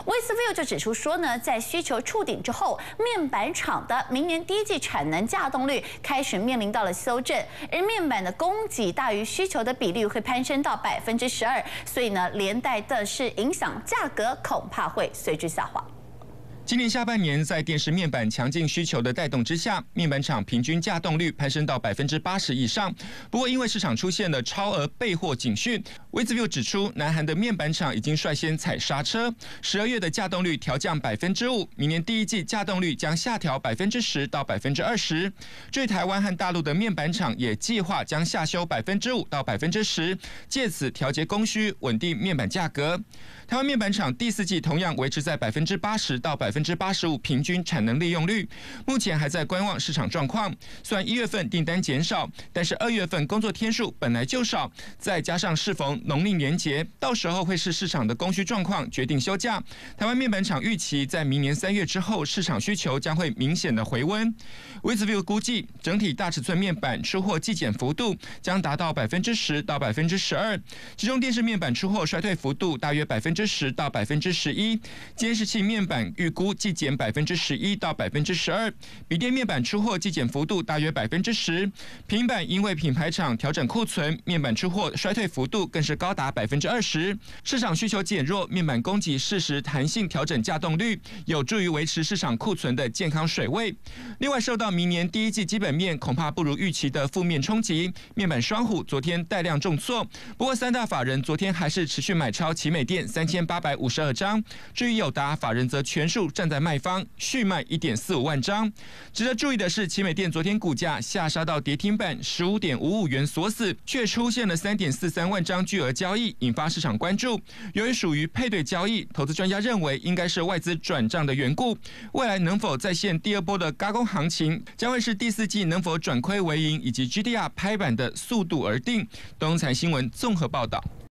Westview 就指出说呢，在需求触顶之后，面板厂的明年第一季产能稼动率开始面临到了修正，而面板的供给大于需求的比率会攀升到12%，所以呢，连带的是影响价格，恐怕会随之下滑。 今年下半年，在电视面板强劲需求的带动之下，面板厂平均稼动率攀升到80%以上。不过，因为市场出现了超额备货警讯，Westview 指出，南韩的面板厂已经率先踩刹车，12月的稼动率调降5%，明年第一季稼动率将下调10%到20%。至于台湾和大陆的面板厂也计划将下修5%到10%，借此调节供需，稳定面板价格。台湾面板厂第4季同样维持在80%到85%平均产能利用率，目前还在观望市场状况。虽然1月份订单减少，但是2月份工作天数本来就少，再加上适逢农历年节，到时候会是市场的供需状况决定休假。台湾面板厂预期在明年3月之后，市场需求将会明显的回温。Westview 估计，整体大尺寸面板出货季减幅度将达到10%到12%，其中电视面板出货衰退幅度大约10%到11%，监视器面板预估季减11%到12%，笔电面板出货季减幅度大约10%，平板因为品牌厂调整库存，面板出货衰退幅度更是高达20%。市场需求减弱，面板供给适时弹性调整稼动率，有助于维持市场库存的健康水位。另外，受到明年第一季基本面恐怕不如预期的负面冲击，面板双虎昨天带量重挫，不过三大法人昨天还是持续买超奇美电3852张，至于友达法人则全数站在卖方，续卖1.45万张。值得注意的是，奇美电昨天股价下杀到跌停板15.55元锁死，却出现了3.43万张巨额交易，引发市场关注。由于属于配对交易，投资专家认为应该是外资转账的缘故。未来能否再现第二波的軋空行情，将会是第4季能否转亏为盈以及 GDR 拍板的速度而定。东财新闻综合报道。